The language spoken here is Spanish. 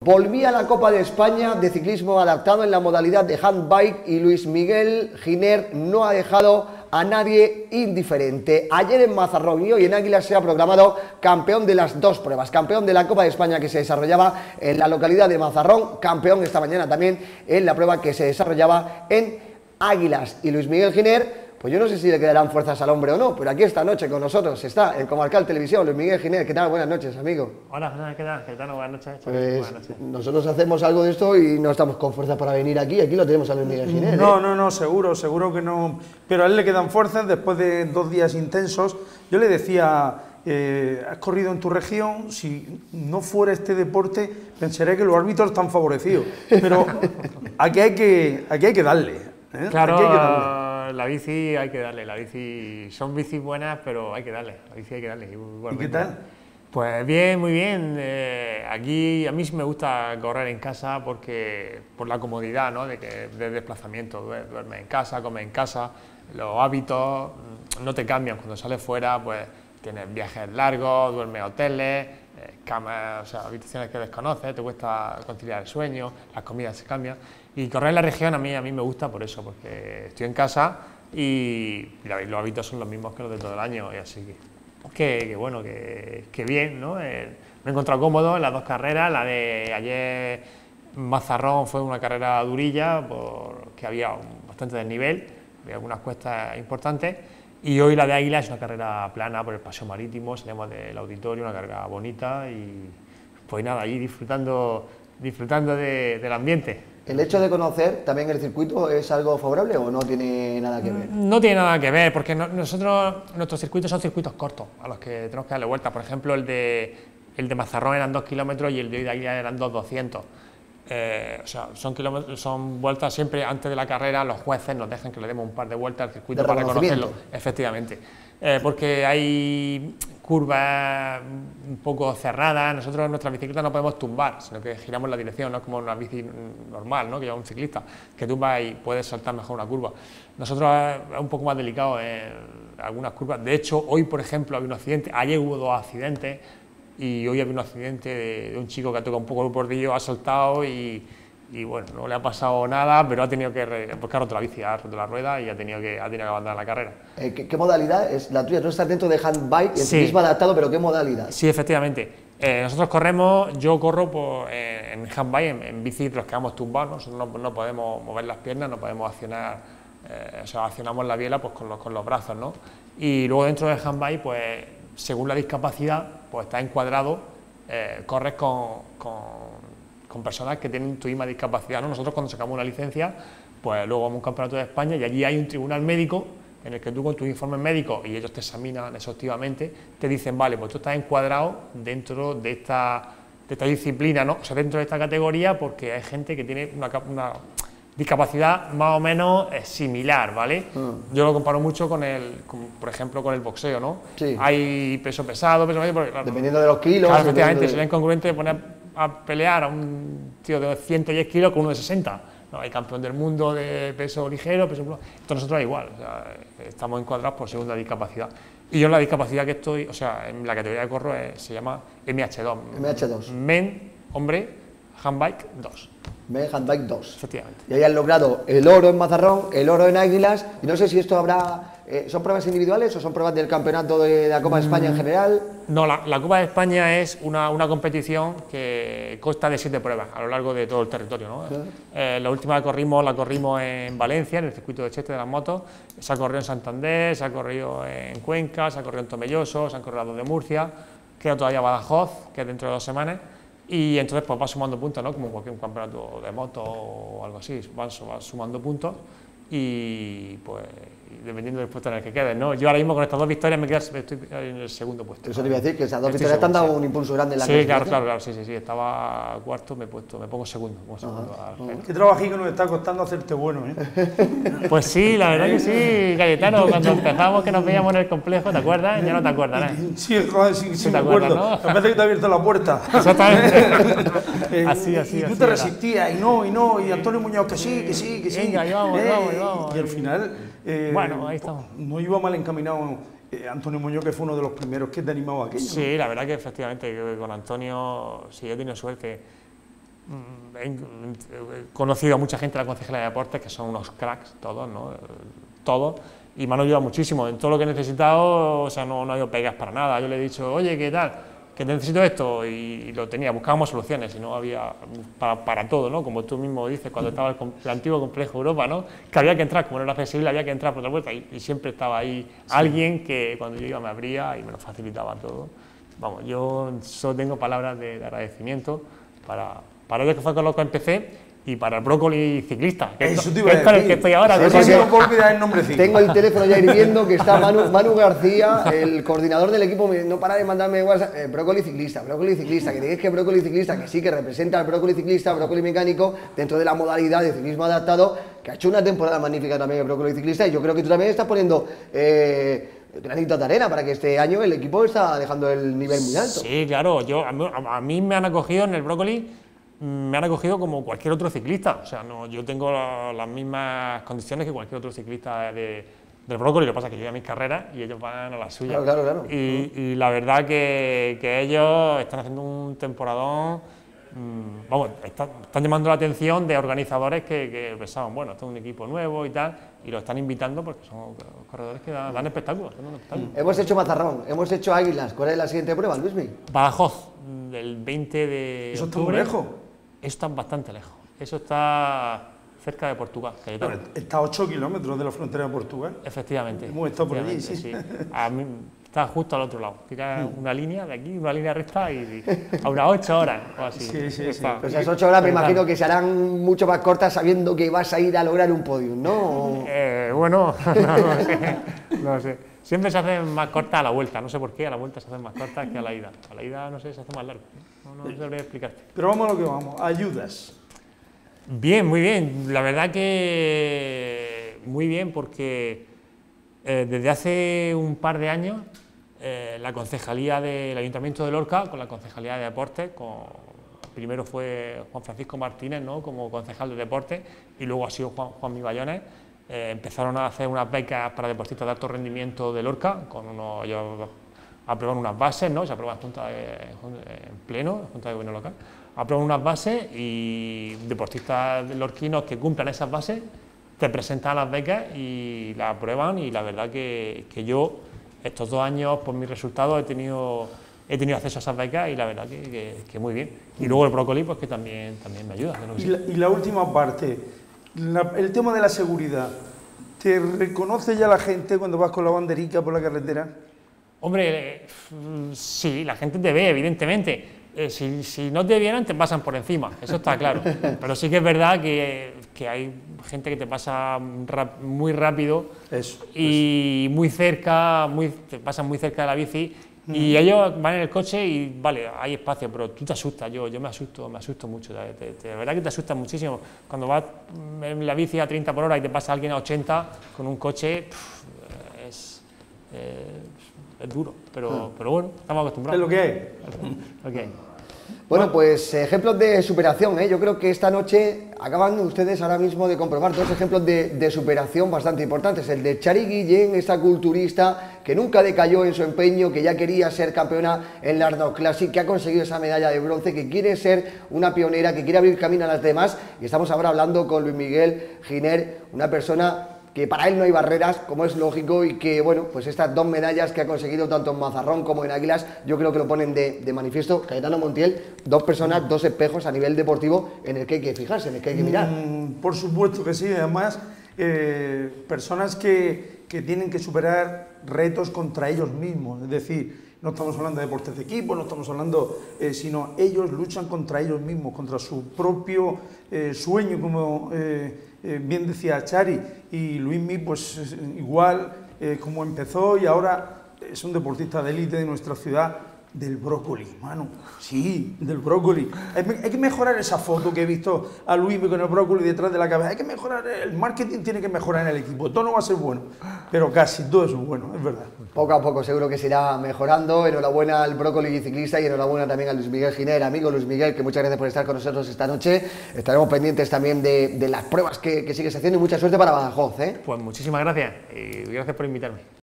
Volvía la Copa de España de ciclismo adaptado en la modalidad de handbike y Luis Miguel Giner no ha dejado a nadie indiferente. Ayer en Mazarrón y hoy en Águilas se ha proclamado campeón de las dos pruebas, campeón de la Copa de España que se desarrollaba en la localidad de Mazarrón, campeón esta mañana también en la prueba que se desarrollaba en Águilas. Y Luis Miguel Giner, pues yo no sé si le quedarán fuerzas al hombre o no, pero aquí esta noche con nosotros está en Comarcal Televisión, Luis Miguel Giner. ¿Qué tal? Buenas noches, amigo. Hola, ¿qué tal? ¿Qué tal? Buenas noches. Pues buenas noches. Nosotros hacemos algo de esto y no estamos con fuerza para venir aquí lo tenemos a Luis Miguel Giner. No, seguro que no, pero a él le quedan fuerzas después de 2 días intensos. Yo le decía, has corrido en tu región, si no fuera este deporte pensaré que los árbitros están favorecidos, pero aquí hay que darle, ¿eh? Claro, aquí hay que darle. la bici hay que darle, la bici son bicis buenas, pero hay que darle, la bici hay que darle. ¿Y qué tal? Pues bien, muy bien. Aquí a mí sí me gusta correr en casa porque por la comodidad, ¿no? de desplazamiento. Duermes en casa, comes en casa, los hábitos no te cambian. Cuando sales fuera, pues tienes viajes largos, duermes en hoteles, camas, o sea, habitaciones que desconoces, te cuesta conciliar el sueño, las comidas se cambian. Y correr en la región a mí me gusta por eso, porque estoy en casa y los hábitos son los mismos que los de todo el año, y así que bueno, que bien, ¿no? Me he encontrado cómodo en las dos carreras. La de ayer Mazarrón fue una carrera durilla porque había bastante desnivel, había algunas cuestas importantes, y hoy la de Águila es una carrera plana por el paseo marítimo, salimos del auditorio, una carrera bonita y pues nada, ahí disfrutando del ambiente. ¿El hecho de conocer también el circuito es algo favorable o no tiene nada que ver? No tiene nada que ver, porque nuestros circuitos son circuitos cortos, a los que tenemos que darle vuelta. Por ejemplo, el de Mazarrón eran 2 kilómetros y el de hoy de Águila eran 200. O sea, son vueltas siempre antes de la carrera. Los jueces nos dejan que le demos un par de vueltas al circuito para conocerlo, efectivamente, porque hay curvas un poco cerradas. Nosotros en nuestra bicicleta no podemos tumbar, sino que giramos la dirección, no es como una bici normal, ¿no? Que lleva un ciclista, que tumba y puedes saltar mejor una curva. Nosotros es un poco más delicado en algunas curvas. De hecho, hoy, por ejemplo, había un accidente, ayer hubo 2 accidentes, y hoy había un accidente de un chico que ha tocado un poco el bordillo, ha saltado y bueno, no le ha pasado nada, pero ha tenido que buscar otra bici, ha roto la rueda y ha tenido que abandonar la carrera. ¿Qué modalidad es la tuya? Tú estás dentro de handbike, el sí. ciclismo adaptado, pero ¿qué modalidad? Sí, efectivamente. Nosotros corremos, yo corro en handbike, en bici los que vamos tumbados, nosotros no podemos mover las piernas, no podemos accionar, o sea, accionamos la biela pues, con los brazos, ¿no? Y luego dentro del handbike, pues según la discapacidad, pues está encuadrado, corres con personas que tienen tu misma discapacidad, ¿no? Nosotros cuando sacamos una licencia, pues luego vamos a un campeonato de España y allí hay un tribunal médico en el que tú con tus informes médicos, y ellos te examinan exhaustivamente, te dicen, vale, pues tú estás encuadrado dentro de esta disciplina, ¿no? O sea, dentro de esta categoría, porque hay gente que tiene una discapacidad más o menos similar, ¿vale? Yo lo comparo mucho por ejemplo, con el boxeo, ¿no? Sí. Hay peso pesado, peso medio, porque, dependiendo de los kilos. Claro, efectivamente, sería incongruente poner a pelear a un tío de 110 kilos con uno de 60. No, hay campeón del mundo de peso ligero, peso pluma. Esto nosotros es igual, o sea, estamos encuadrados por segunda discapacidad. Y yo en la discapacidad que estoy, o sea, en la categoría de corro se llama MH2. MH2. Men, hombre, handbike 2. Men Handbike 2. Efectivamente. Y ahí han logrado el oro en Mazarrón, el oro en Águilas, y no sé si esto habrá... ¿Son pruebas individuales o son pruebas del campeonato de la Copa de España en general? No, la Copa de España es una competición que consta de 7 pruebas a lo largo de todo el territorio, ¿no? La última la corrimos en Valencia, en el circuito de Cheste de las motos, se ha corrido en Santander, se ha corrido en Cuenca, se ha corrido en Tomelloso, se han corrido las 2 de Murcia, queda todavía Badajoz, que es dentro de 2 semanas, y entonces pues vas sumando puntos, ¿no? Como cualquier campeonato de moto o algo así, vas sumando puntos y pues dependiendo del puesto en el que quedes, ¿no? Yo ahora mismo con estas 2 victorias estoy en el segundo puesto. Eso te iba a decir, que esas 2 victorias te han dado un impulso grande en la clasificación. Claro, sí, estaba cuarto, me pongo segundo. Qué trabajito nos está costando hacerte bueno, ¿eh? Pues sí, la verdad que sí, Cayetano, cuando empezamos que nos veíamos en el complejo, ¿te acuerdas? Ya no te acuerdas, ¿eh? Sí, joder, sí me acuerdo, ¿no? Me parece que te ha abierto la puerta. Exactamente. Así. Y tú te resistías, y Antonio Muñoz, que sí. Venga, ahí vamos. Y al final... bueno, ahí estamos. No iba mal encaminado Antonio Muñoz, que fue uno de los primeros que te animaba a aquello. Sí, la verdad que efectivamente con Antonio, sí, he tenido suerte. He conocido a mucha gente de la Concejalía de Deportes que son unos cracks, todos, ¿no? Todos, y me han ayudado muchísimo en todo lo que he necesitado. O sea, no ha habido pegas para nada. Yo le he dicho, oye, ¿qué tal? Que necesito esto, y lo tenía, buscábamos soluciones, y no había para todo, ¿no? Como tú mismo dices, cuando estaba el antiguo complejo Europa, ¿no? Que había que entrar, como no era accesible, había que entrar por otra puerta, y siempre estaba ahí alguien que cuando yo iba me abría y me lo facilitaba todo. Vamos, yo solo tengo palabras de agradecimiento para ello, que fue con lo que empecé, y para el brócoli ciclista, que es con el que estoy ahora. Tengo el teléfono ya hirviendo, que está Manu García, el coordinador del equipo, no para de mandarme WhatsApp, brócoli ciclista, que digáis que brócoli ciclista, que sí, que representa al brócoli ciclista, brócoli mecánico, dentro de la modalidad de ciclismo adaptado, que ha hecho una temporada magnífica también el brócoli ciclista, y yo creo que tú también estás poniendo granito de arena para que este año el equipo está dejando el nivel muy alto. Sí, claro, a mí me han acogido en el brócoli, me han acogido como cualquier otro ciclista. O sea, no, yo tengo las mismas condiciones que cualquier otro ciclista del brócoli. Lo que pasa es que yo voy a mis carreras y ellos van a las suyas. Claro. Y la verdad que ellos están haciendo un temporadón. Vamos, están llamando la atención de organizadores que pensaban, bueno, esto es un equipo nuevo y tal, y lo están invitando porque son corredores que dan espectáculos. Hemos hecho Mazarrón, hemos hecho Águilas. ¿Cuál es la siguiente prueba, Luismi? Badajoz, del 20 de ¿Eso octubre. está muy lejos? Eso está bastante lejos. Eso está cerca de Portugal. Pero está a 8 kilómetros de la frontera de Portugal. Efectivamente. Hemos estado por allí, sí. A mí, está justo al otro lado. Tira una línea de aquí, una línea recta, y a unas 8 horas o así. Sí. Pues esas 8 horas me imagino que se harán mucho más cortas sabiendo que vas a ir a lograr un podium, ¿no? Bueno, no sé. Siempre se hacen más cortas a la vuelta, no sé por qué, a la vuelta se hacen más cortas que a la ida. A la ida, no sé, se hace más largo. No sabría explicarte. Pero vamos a lo que vamos, ayudas. Bien, muy bien. La verdad que muy bien, porque desde hace un par de años la concejalía del Ayuntamiento de Lorca, con la Concejalía de Deportes, primero fue Juan Francisco Martínez, ¿no?, como concejal de deportes, y luego ha sido Juan Miballones. Empezaron a hacer unas becas para deportistas de alto rendimiento de Lorca, ellos aprueban unas bases, ¿no? Se aprueban en pleno, Junta de Gobierno Local, aprueban unas bases, y deportistas lorquinos que cumplan esas bases te presentan las becas y las aprueban, y la verdad que yo estos 2 años, por mis resultados, he tenido acceso a esas becas, y la verdad que muy bien. Y luego el brócoli, pues que también me ayuda. Y la última parte, el tema de la seguridad. ¿Te reconoce ya la gente cuando vas con la banderica por la carretera? Hombre, sí, la gente te ve, evidentemente. Si no te vieran, te pasan por encima, eso está claro. Pero sí que es verdad que hay gente que te pasa muy rápido y muy cerca, te pasan muy cerca de la bici, y ellos van en el coche y vale, hay espacio, pero tú te asustas. Yo me asusto mucho, de verdad que te asustas muchísimo. Cuando vas en la bici a 30 por hora y te pasa alguien a 80 con un coche, es duro, pero bueno, estamos acostumbrados. Es lo que hay. Okay. Bueno, pues ejemplos de superación, ¿eh? Yo creo que esta noche acaban ustedes ahora mismo de comprobar 2 ejemplos de superación bastante importantes. El de Chari Guillén, esta culturista que nunca decayó en su empeño, que ya quería ser campeona en la Ardor Classic, que ha conseguido esa medalla de bronce, que quiere ser una pionera, que quiere abrir camino a las demás. Y estamos ahora hablando con Luis Miguel Giner, una persona que para él no hay barreras, como es lógico, y que, bueno, pues estas 2 medallas que ha conseguido tanto en Mazarrón como en Águilas, yo creo que lo ponen de manifiesto. Cayetano Montiel, 2 personas, 2 espejos a nivel deportivo en el que hay que fijarse, en el que hay que mirar. Por supuesto que sí, además, personas que tienen que superar retos contra ellos mismos, es decir, no estamos hablando de deportes de equipo, no estamos hablando, sino ellos luchan contra ellos mismos, contra su propio sueño, como bien decía Chari, y Luismi, pues igual como empezó, y ahora es un deportista de élite de nuestra ciudad, del brócoli, mano, sí, del brócoli. Hay que mejorar esa foto que he visto a Luismi con el brócoli detrás de la cabeza. Hay que mejorar, el marketing tiene que mejorar en el equipo. Todo no va a ser bueno, pero casi todo es bueno, es verdad. Poco a poco seguro que se irá mejorando. Enhorabuena al brócoli ciclista y enhorabuena también a Luis Miguel Giner, amigo Luis Miguel, que muchas gracias por estar con nosotros esta noche. Estaremos pendientes también de las pruebas que sigues haciendo, y mucha suerte para Badajoz, ¿eh? Pues muchísimas gracias y gracias por invitarme.